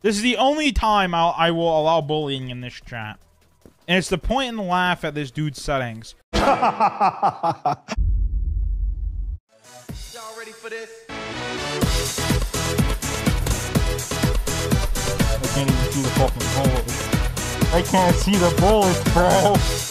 This is the only time I will allow bullying in this chat. And it's to point and laugh at this dude's settings. Y'all ready for this? I can't even see the fucking bullets. I can't see the bullets, bro.